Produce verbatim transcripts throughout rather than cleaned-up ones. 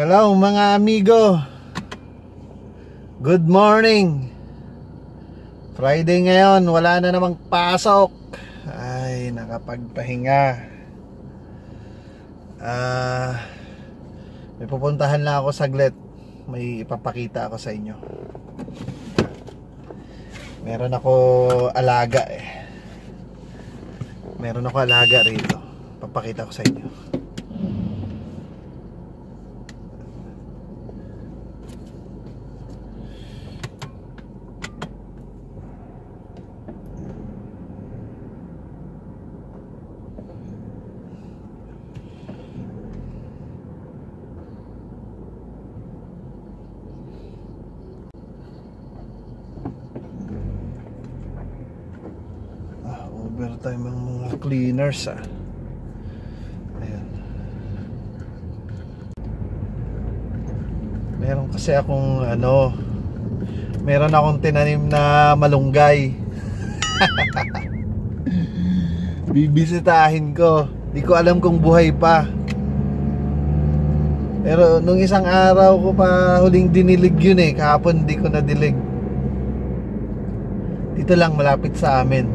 Hello mga amigo. Good morning. Friday ngayon, wala na namang pasok. Ay, nakapagpahinga. Ah, uh, may pupuntahan lang ako saglit. May ipapakita ako sa inyo. Meron ako alaga eh. Meron ako alaga rito. Papakita ko sa inyo. Overtime ang mga cleaners ah. Ayan. Meron kasi akong ano, meron akong tinanim na malunggay. Bibisitahin ko. Di ko alam kung buhay pa. Pero nung isang araw ko pa huling dinilig yun eh. Kahapon di ko nadilig. Dito lang malapit sa amin.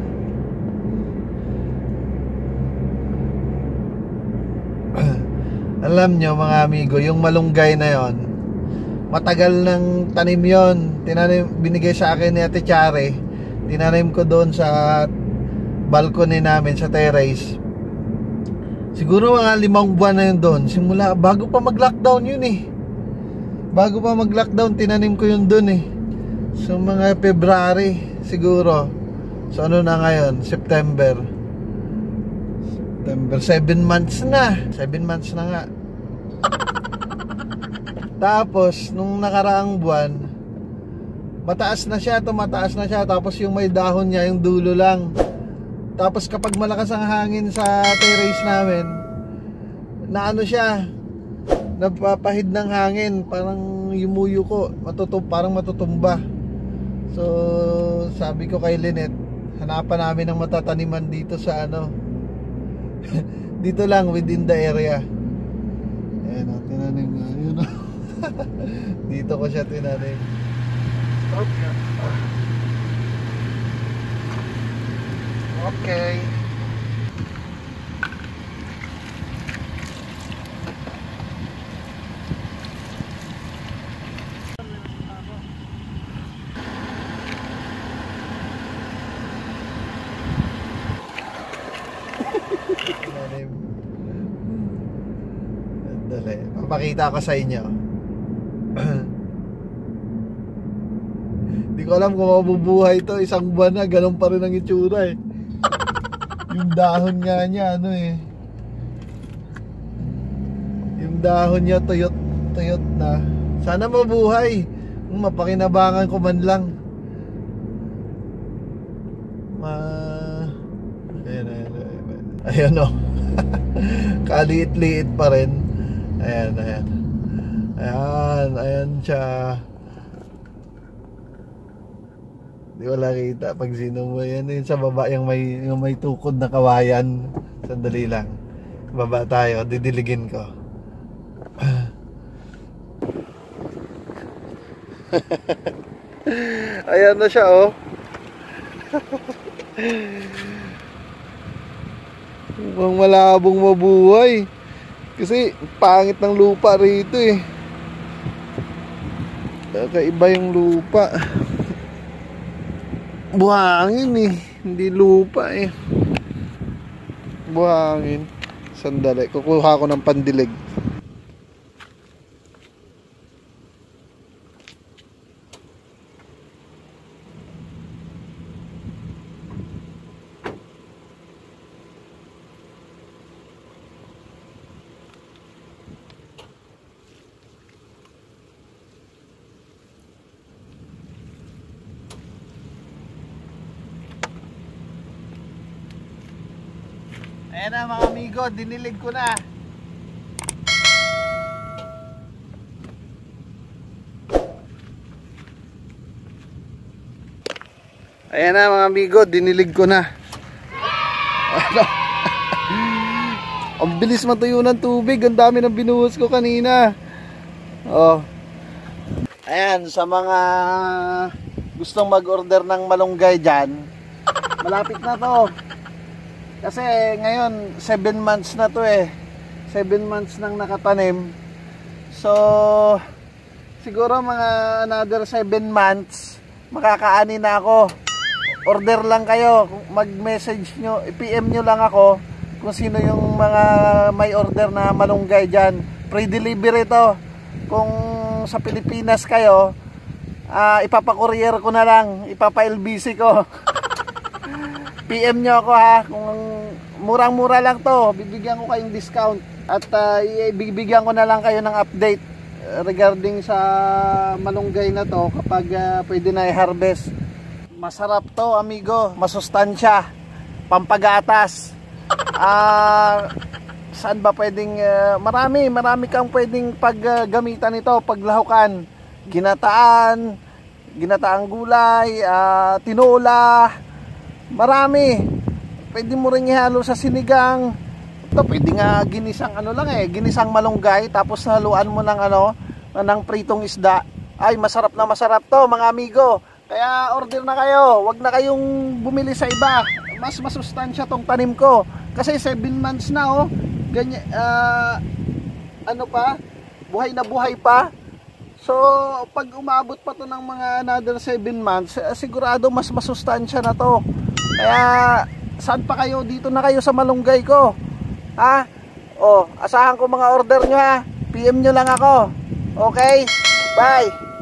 Alam nyo mga amigo, yung malunggay na yon, matagal ng tanim yon. Tinanim, binigay sa akin ni Ate Chare. Tinanim ko doon sa balcony namin sa terrace. Siguro mga limang buwan na yun doon. Simula, bago pa mag-lockdown yun eh. Bago pa mag-lockdown, tinanim ko yun doon eh. So mga February siguro. So ano na ngayon? September. September, seven months na. seven months na nga. Tapos, nung nakaraang buwan, mataas na siya, tumataas na siya. Tapos yung may dahon niya, yung dulo lang. Tapos kapag malakas ang hangin sa terrace namin, na ano siya, napapahid ng hangin, parang yumuyo ko, matutum, parang matutumba. So, sabi ko kay Lynette, hanapan namin ng matataniman dito sa ano, dito lang within the area. Ayan o, tinanim na yun o. Dito ko siya tinanim. Okay. Okay. Dali, papakita ko sa inyo. Hindi ko alam kung mabubuhay to. Isang buwan na, ganun pa rin ang itsura eh. Yung dahon nga niya, ano eh, yung dahon niya tuyot, tuyot na. Sana mabuhay. Mapakinabangan ko man lang. Ma... Ayan, ayan, ayan. Ayan o. Kaliit-liit pa rin. Ayan, ayan. Ayan, ayan siya. Di wala kita pag sino mo yan. Yun sa baba yung may, yung may tukod na kawayan. Sandali lang. Baba tayo, didiligin ko. Ayan na siya oh. Mukhang malabong mabuhay. Kasi pangit ng lupa rito eh. Kakaiba yung lupa. Buhangin eh. Hindi lupa eh. Buhangin. Sandali, kukuha ko ng pandilig. Ayan na mga amigo, dinilig ko na. Ayan na mga amigo, dinilig ko na. Ano? Ang bilis matuyo ng tubig. Ang dami ng binuhos ko kanina. Oh. Ayan, sa mga gustong mag-order ng malunggay dyan, malapit na to. Kasi ngayon, seven months na to eh. seven months nang nakatanim. So, siguro mga another seven months, makakaani na ako. Order lang kayo. Mag-message nyo, i-P M nyo lang ako kung sino yung mga may order na malunggay dyan. Pre-delivery to. Kung sa Pilipinas kayo, uh, ipapa-courier ko na lang, ipapa-L B C ko. P M nyo ako ha, kung murang-mura lang to, bibigyan ko kayong discount at uh, ibibigyan ko na lang kayo ng update regarding sa malunggay na to kapag uh, pwede na i-harvest. Masarap to amigo, masustansya, pampagatas. Ah... Uh, saan ba pwedeng uh, marami marami kang pwedeng paggamitan uh, nito, paglahukan, ginataan, ginataang gulay, uh, tinola, marami. Pwede mo ring ihalo sa sinigang. Ito pwede nga ginisang ano lang eh, ginisang malunggay tapos haluan mo ng ano, ng pritong isda. Ay, masarap na masarap to mga amigo. Kaya order na kayo, wag na kayong bumili sa iba. Mas masustansya tong tanim ko kasi seven months na oh. Ganyan, uh, ano pa, buhay na buhay pa. So pag umabot pa to ng mga another seven months, uh, sigurado mas masustansya na to. Kaya saan pa kayo, dito na kayo sa malunggay ko ha. Oh, asahan ko mga order nyo ha. P M nyo lang ako. Okay, bye.